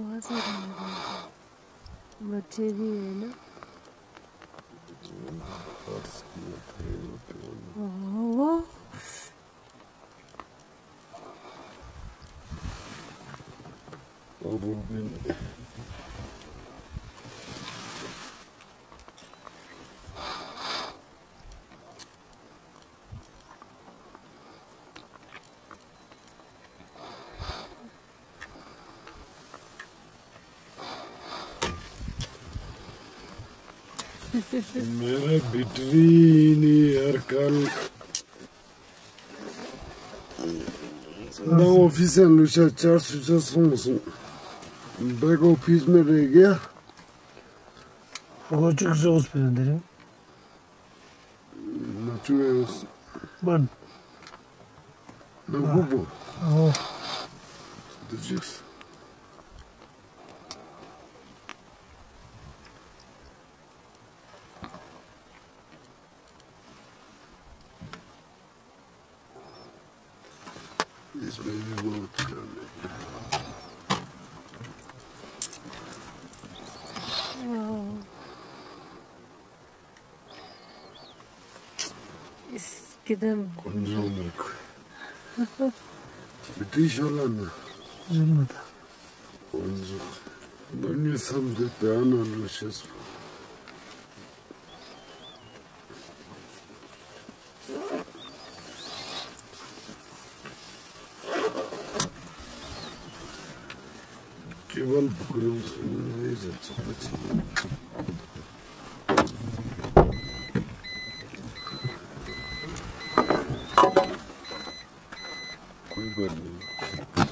बहुत सारे बच्चे भी है ना। वाह मेरा बैटरी नहीं यार कल ना ऑफिस है लुचा चार्ज सुचा सोंग बैक ऑफिस में रह गया वो चुक से उस पे अंदर है ना चुए उस बन ना गुबो ओ the juice this baby won't come. किधर Control milk. Bitişalanı. zulmata Onca. Ben ne sandım da anarlaşız. केवल बुकरम नहीं जाता कोई बात नहीं